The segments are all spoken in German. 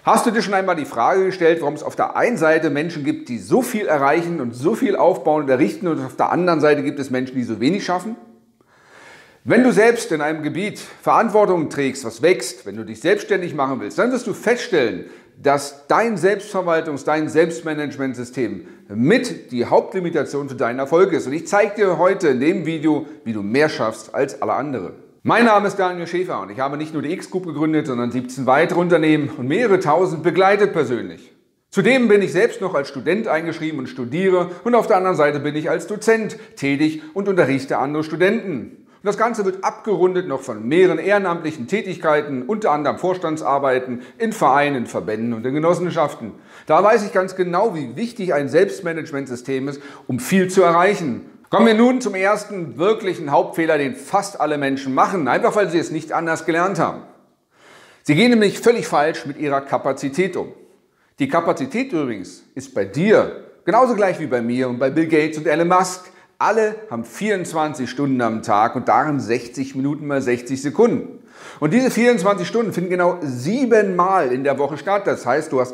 Hast du dir schon einmal die Frage gestellt, warum es auf der einen Seite Menschen gibt, die so viel erreichen und so viel aufbauen und errichten und auf der anderen Seite gibt es Menschen, die so wenig schaffen? Wenn du selbst in einem Gebiet Verantwortung trägst, was wächst, wenn du dich selbstständig machen willst, dann wirst du feststellen, dass dein dein Selbstmanagementsystem mit die Hauptlimitation für deinen Erfolg ist. Und ich zeige dir heute in dem Video, wie du mehr schaffst als alle anderen. Mein Name ist Daniel Schäfer und ich habe nicht nur die X-Group gegründet, sondern 17 weitere Unternehmen und mehrere tausend begleitet persönlich. Zudem bin ich selbst noch als Student eingeschrieben und studiere und auf der anderen Seite bin ich als Dozent tätig und unterrichte andere Studenten. Und das Ganze wird abgerundet noch von mehreren ehrenamtlichen Tätigkeiten, unter anderem Vorstandsarbeiten in Vereinen, Verbänden und in Genossenschaften. Da weiß ich ganz genau, wie wichtig ein Selbstmanagementsystem ist, um viel zu erreichen. Kommen wir nun zum ersten wirklichen Hauptfehler, den fast alle Menschen machen, einfach weil sie es nicht anders gelernt haben. Sie gehen nämlich völlig falsch mit ihrer Kapazität um. Die Kapazität übrigens ist bei dir genauso gleich wie bei mir und bei Bill Gates und Elon Musk. Alle haben 24 Stunden am Tag und darin 60 Minuten mal 60 Sekunden. Und diese 24 Stunden finden genau 7 Mal in der Woche statt. Das heißt, du hast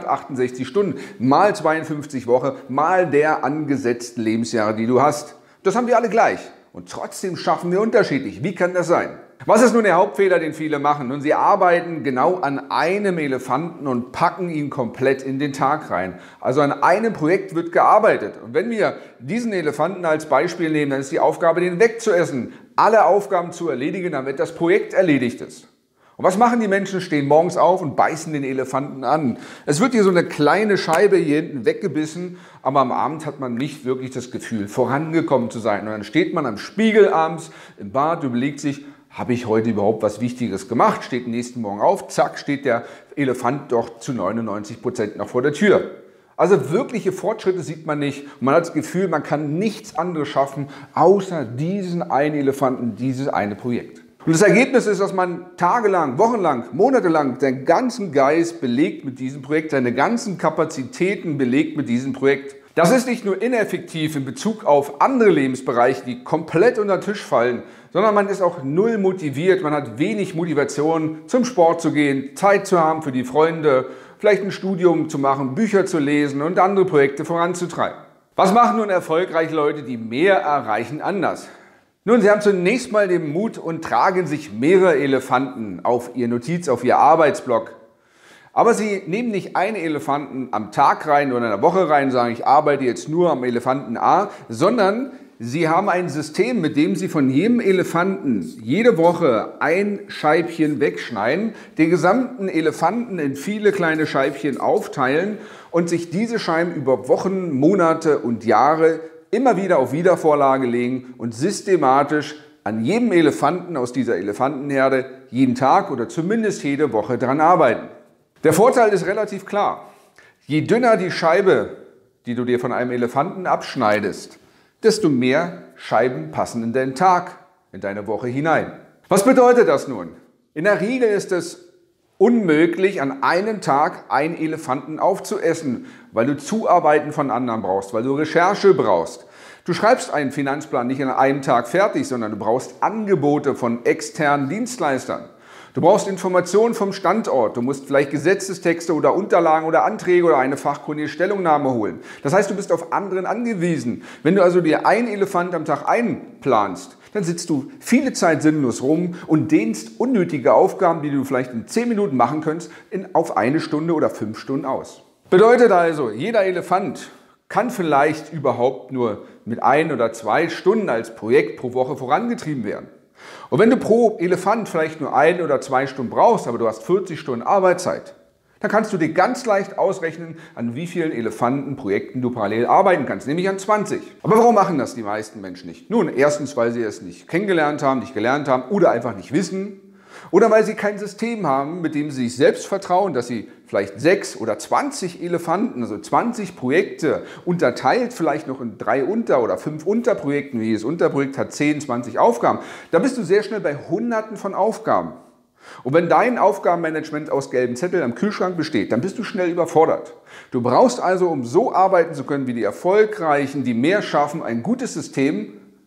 168 Stunden mal 52 Wochen mal der angesetzten Lebensjahre, die du hast. Das haben wir alle gleich. Und trotzdem schaffen wir unterschiedlich. Wie kann das sein? Was ist nun der Hauptfehler, den viele machen? Nun, sie arbeiten genau an einem Elefanten und packen ihn komplett in den Tag rein. Also an einem Projekt wird gearbeitet. Und wenn wir diesen Elefanten als Beispiel nehmen, dann ist die Aufgabe, den wegzuessen, alle Aufgaben zu erledigen, damit das Projekt erledigt ist. Und was machen die Menschen? Stehen morgens auf und beißen den Elefanten an. Es wird hier so eine kleine Scheibe hier hinten weggebissen, aber am Abend hat man nicht wirklich das Gefühl, vorangekommen zu sein. Und dann steht man am Spiegel abends im Bad, überlegt sich, habe ich heute überhaupt was Wichtiges gemacht? Steht am nächsten Morgen auf, zack, steht der Elefant doch zu 99% noch vor der Tür. Also wirkliche Fortschritte sieht man nicht. Und man hat das Gefühl, man kann nichts anderes schaffen, außer diesen einen Elefanten, dieses eine Projekt. Und das Ergebnis ist, dass man tagelang, wochenlang, monatelang seinen ganzen Geist belegt mit diesem Projekt, seine ganzen Kapazitäten belegt mit diesem Projekt. Das ist nicht nur ineffektiv in Bezug auf andere Lebensbereiche, die komplett unter den Tisch fallen, sondern man ist auch null motiviert, man hat wenig Motivation, zum Sport zu gehen, Zeit zu haben für die Freunde, vielleicht ein Studium zu machen, Bücher zu lesen und andere Projekte voranzutreiben. Was machen nun erfolgreiche Leute, die mehr erreichen, anders? Nun, sie haben zunächst mal den Mut und tragen sich mehrere Elefanten auf ihr Notiz, auf ihr Arbeitsblock. Aber sie nehmen nicht einen Elefanten am Tag rein oder in der Woche rein und sagen, ich arbeite jetzt nur am Elefanten A, sondern sie haben ein System, mit dem sie von jedem Elefanten jede Woche ein Scheibchen wegschneiden, den gesamten Elefanten in viele kleine Scheibchen aufteilen und sich diese Scheiben über Wochen, Monate und Jahre immer wieder auf Wiedervorlage legen und systematisch an jedem Elefanten aus dieser Elefantenherde jeden Tag oder zumindest jede Woche daran arbeiten. Der Vorteil ist relativ klar. Je dünner die Scheibe, die du dir von einem Elefanten abschneidest, desto mehr Scheiben passen in deinen Tag, in deine Woche hinein. Was bedeutet das nun? In der Regel ist es unmöglich, an einem Tag einen Elefanten aufzuessen, weil du Zuarbeiten von anderen brauchst, weil du Recherche brauchst. Du schreibst einen Finanzplan nicht an einem Tag fertig, sondern du brauchst Angebote von externen Dienstleistern. Du brauchst Informationen vom Standort, du musst vielleicht Gesetzestexte oder Unterlagen oder Anträge oder eine fachkundige Stellungnahme holen. Das heißt, du bist auf anderen angewiesen. Wenn du also dir einen Elefant am Tag einplanst, dann sitzt du viele Zeit sinnlos rum und dehnst unnötige Aufgaben, die du vielleicht in 10 Minuten machen könntest, auf 1 Stunde oder 5 Stunden aus. Bedeutet also, jeder Elefant kann vielleicht überhaupt nur mit 1 oder 2 Stunden als Projekt pro Woche vorangetrieben werden. Und wenn du pro Elefant vielleicht nur 1 oder 2 Stunden brauchst, aber du hast 40 Stunden Arbeitszeit, dann kannst du dir ganz leicht ausrechnen, an wie vielen Elefantenprojekten du parallel arbeiten kannst, nämlich an 20. Aber warum machen das die meisten Menschen nicht? Nun, erstens, weil sie es nicht kennengelernt haben, nicht gelernt haben oder einfach nicht wissen. Oder weil sie kein System haben, mit dem sie sich selbst vertrauen, dass sie vielleicht 6 oder 20 Elefanten, also 20 Projekte, unterteilt vielleicht noch in 3 oder 5 Unterprojekten, jedes Unterprojekt hat 10, 20 Aufgaben. Da bist du sehr schnell bei Hunderten von Aufgaben. Und wenn dein Aufgabenmanagement aus gelben Zetteln am Kühlschrank besteht, dann bist du schnell überfordert. Du brauchst also, um so arbeiten zu können wie die Erfolgreichen, die mehr schaffen, ein gutes System,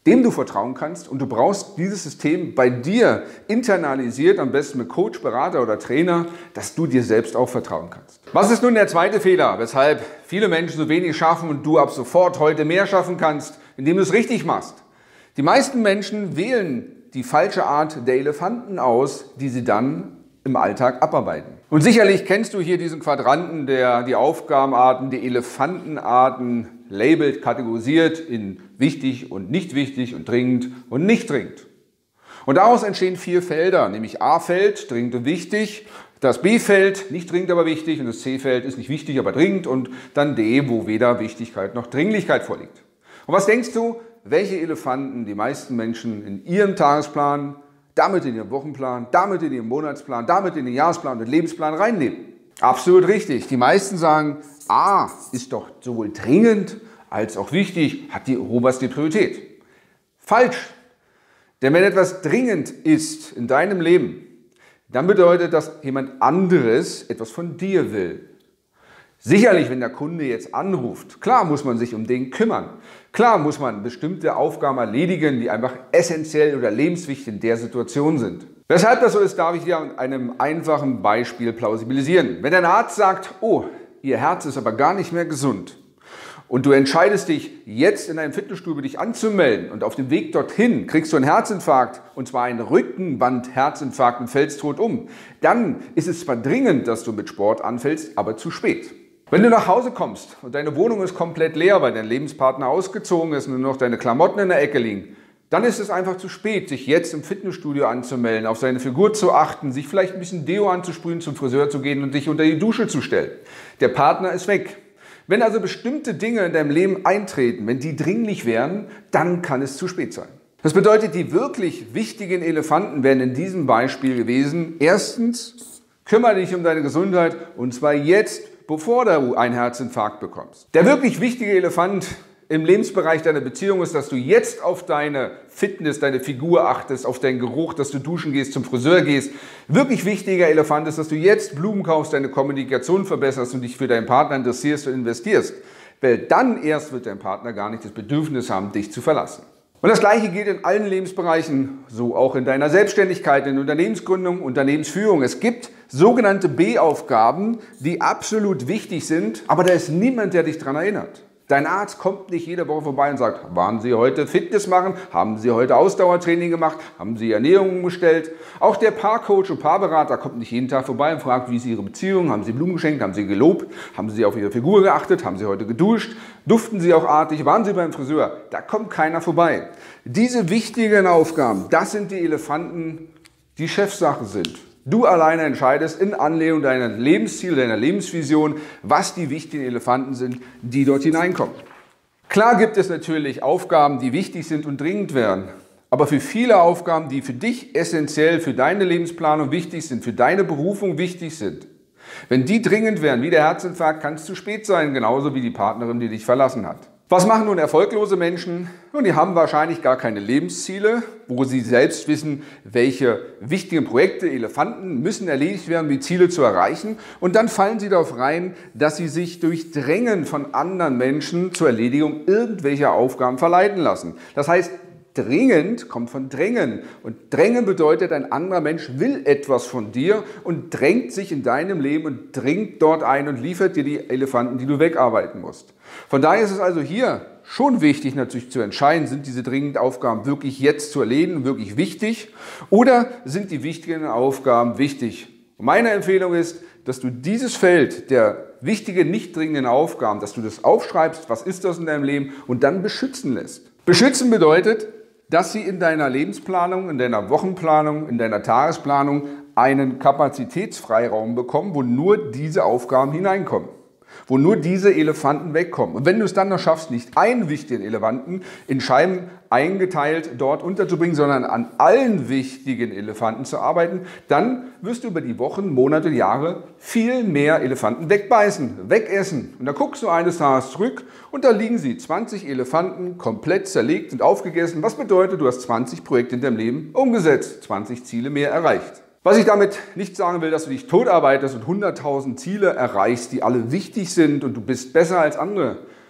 dem du vertrauen kannst, und du brauchst dieses System bei dir internalisiert, am besten mit Coach, Berater oder Trainer, dass du dir selbst auch vertrauen kannst. Was ist nun der zweite Fehler, weshalb viele Menschen so wenig schaffen und du ab sofort heute mehr schaffen kannst, indem du es richtig machst? Die meisten Menschen wählen die falsche Art der Elefanten aus, die sie dann im Alltag abarbeiten. Und sicherlich kennst du hier diesen Quadranten, der die Aufgabenarten, die Elefantenarten labelt, kategorisiert in wichtig und nicht wichtig und dringend und nicht dringend. Und daraus entstehen 4 Felder, nämlich A-Feld, dringend und wichtig, das B-Feld, nicht dringend, aber wichtig, und das C-Feld ist nicht wichtig, aber dringend, und dann D, wo weder Wichtigkeit noch Dringlichkeit vorliegt. Und was denkst du, welche Elefanten die meisten Menschen in ihrem Tagesplan, damit in ihrem Wochenplan, damit in ihrem Monatsplan, damit in den Jahresplan und den Lebensplan reinnehmen? Absolut richtig. Die meisten sagen, A ist doch sowohl dringend als auch wichtig, hat die oberste Priorität. Falsch. Denn wenn etwas dringend ist in deinem Leben, dann bedeutet das, jemand anderes etwas von dir will. Sicherlich, wenn der Kunde jetzt anruft, klar muss man sich um den kümmern. Klar muss man bestimmte Aufgaben erledigen, die einfach essentiell oder lebenswichtig in der Situation sind. Weshalb das so ist, darf ich dir an einem einfachen Beispiel plausibilisieren. Wenn ein Arzt sagt, oh, Ihr Herz ist aber gar nicht mehr gesund, und du entscheidest dich, jetzt in einem Fitnessstudio dich anzumelden, und auf dem Weg dorthin kriegst du einen Herzinfarkt, und zwar einen Rückenband-Herzinfarkt, und fällst tot um, dann ist es zwar dringend, dass du mit Sport anfällst, aber zu spät. Wenn du nach Hause kommst und deine Wohnung ist komplett leer, weil dein Lebenspartner ausgezogen ist und nur noch deine Klamotten in der Ecke liegen, dann ist es einfach zu spät, sich jetzt im Fitnessstudio anzumelden, auf seine Figur zu achten, sich vielleicht ein bisschen Deo anzusprühen, zum Friseur zu gehen und dich unter die Dusche zu stellen. Der Partner ist weg. Wenn also bestimmte Dinge in deinem Leben eintreten, wenn die dringlich wären, dann kann es zu spät sein. Das bedeutet, die wirklich wichtigen Elefanten wären in diesem Beispiel gewesen: Erstens, kümmere dich um deine Gesundheit, und zwar jetzt, bevor du einen Herzinfarkt bekommst. Der wirklich wichtige Elefant im Lebensbereich deiner Beziehung ist, dass du jetzt auf deine Fitness, deine Figur achtest, auf deinen Geruch, dass du duschen gehst, zum Friseur gehst. Wirklich wichtiger Elefant ist, dass du jetzt Blumen kaufst, deine Kommunikation verbesserst und dich für deinen Partner interessierst und investierst. Weil dann erst wird dein Partner gar nicht das Bedürfnis haben, dich zu verlassen. Und das Gleiche gilt in allen Lebensbereichen, so auch in deiner Selbstständigkeit, in Unternehmensgründung, Unternehmensführung. Es gibt sogenannte B-Aufgaben, die absolut wichtig sind, aber da ist niemand, der dich daran erinnert. Dein Arzt kommt nicht jede Woche vorbei und sagt, waren Sie heute Fitness machen? Haben Sie heute Ausdauertraining gemacht? Haben Sie Ernährung umgestellt? Auch der Paarcoach und Paarberater kommt nicht jeden Tag vorbei und fragt, wie ist Ihre Beziehung? Haben Sie Blumen geschenkt? Haben Sie gelobt? Haben Sie auf Ihre Figur geachtet? Haben Sie heute geduscht? Duften Sie auch artig? Waren Sie beim Friseur? Da kommt keiner vorbei. Diese wichtigen Aufgaben, das sind die Elefanten, die Chefsache sind. Du alleine entscheidest in Anlehnung deiner Lebensziele, deiner Lebensvision, was die wichtigen Elefanten sind, die dort hineinkommen. Klar gibt es natürlich Aufgaben, die wichtig sind und dringend wären, aber für viele Aufgaben, die für dich essentiell, für deine Lebensplanung wichtig sind, für deine Berufung wichtig sind, wenn die dringend wären, wie der Herzinfarkt, kann es zu spät sein, genauso wie die Partnerin, die dich verlassen hat. Was machen nun erfolglose Menschen? Nun, die haben wahrscheinlich gar keine Lebensziele, wo sie selbst wissen, welche wichtigen Projekte, Elefanten müssen erledigt werden, um die Ziele zu erreichen. Und dann fallen sie darauf rein, dass sie sich durch Drängen von anderen Menschen zur Erledigung irgendwelcher Aufgaben verleiten lassen. Das heißt, dringend kommt von drängen. Und drängen bedeutet, ein anderer Mensch will etwas von dir und drängt sich in deinem Leben und dringt dort ein und liefert dir die Elefanten, die du wegarbeiten musst. Von daher ist es also hier schon wichtig, natürlich zu entscheiden, sind diese dringenden Aufgaben wirklich jetzt zu erledigen, wirklich wichtig, oder sind die wichtigen Aufgaben wichtig? Und meine Empfehlung ist, dass du dieses Feld der wichtigen, nicht dringenden Aufgaben, dass du das aufschreibst, was ist das in deinem Leben, und dann beschützen lässt. Beschützen bedeutet, dass sie in deiner Lebensplanung, in deiner Wochenplanung, in deiner Tagesplanung einen Kapazitätsfreiraum bekommen, wo nur diese Aufgaben hineinkommen, wo nur diese Elefanten wegkommen. Und wenn du es dann noch schaffst, nicht einen wichtigen Elefanten in Scheiben eingeteilt dort unterzubringen, sondern an allen wichtigen Elefanten zu arbeiten, dann wirst du über die Wochen, Monate, Jahre viel mehr Elefanten wegbeißen, wegessen. Und da guckst du eines Tages zurück und da liegen sie, 20 Elefanten, komplett zerlegt und aufgegessen. Was bedeutet, du hast 20 Projekte in deinem Leben umgesetzt, 20 Ziele mehr erreicht. Was ich damit nicht sagen will, dass du dich totarbeitest und 100.000 Ziele erreichst, die alle wichtig sind und du bist besser als andere.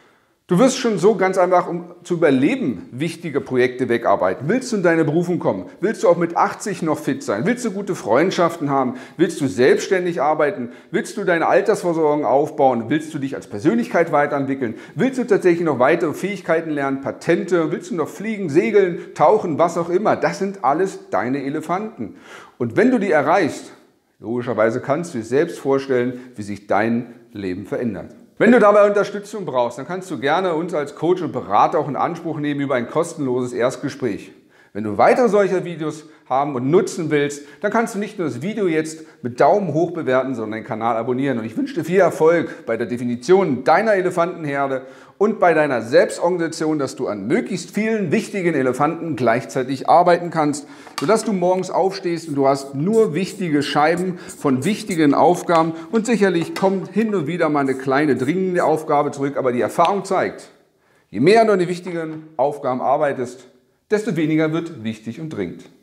Du wirst schon so ganz einfach, um zu überleben, wichtige Projekte wegarbeiten. Willst du in deine Berufung kommen? Willst du auch mit 80 noch fit sein? Willst du gute Freundschaften haben? Willst du selbstständig arbeiten? Willst du deine Altersversorgung aufbauen? Willst du dich als Persönlichkeit weiterentwickeln? Willst du tatsächlich noch weitere Fähigkeiten lernen, Patente? Willst du noch fliegen, segeln, tauchen, was auch immer? Das sind alles deine Elefanten. Und wenn du die erreichst, logischerweise kannst du dir selbst vorstellen, wie sich dein Leben verändert. Wenn du dabei Unterstützung brauchst, dann kannst du gerne uns als Coach und Berater auch in Anspruch nehmen über ein kostenloses Erstgespräch. Wenn du weitere solcher Videos haben und nutzen willst, dann kannst du nicht nur das Video jetzt mit Daumen hoch bewerten, sondern den Kanal abonnieren. Und ich wünsche dir viel Erfolg bei der Definition deiner Elefantenherde und bei deiner Selbstorganisation, dass du an möglichst vielen wichtigen Elefanten gleichzeitig arbeiten kannst, sodass du morgens aufstehst und du hast nur wichtige Scheiben von wichtigen Aufgaben und sicherlich kommt hin und wieder mal eine kleine dringende Aufgabe zurück, aber die Erfahrung zeigt, je mehr du an den wichtigen Aufgaben arbeitest, desto weniger wird wichtig und dringend.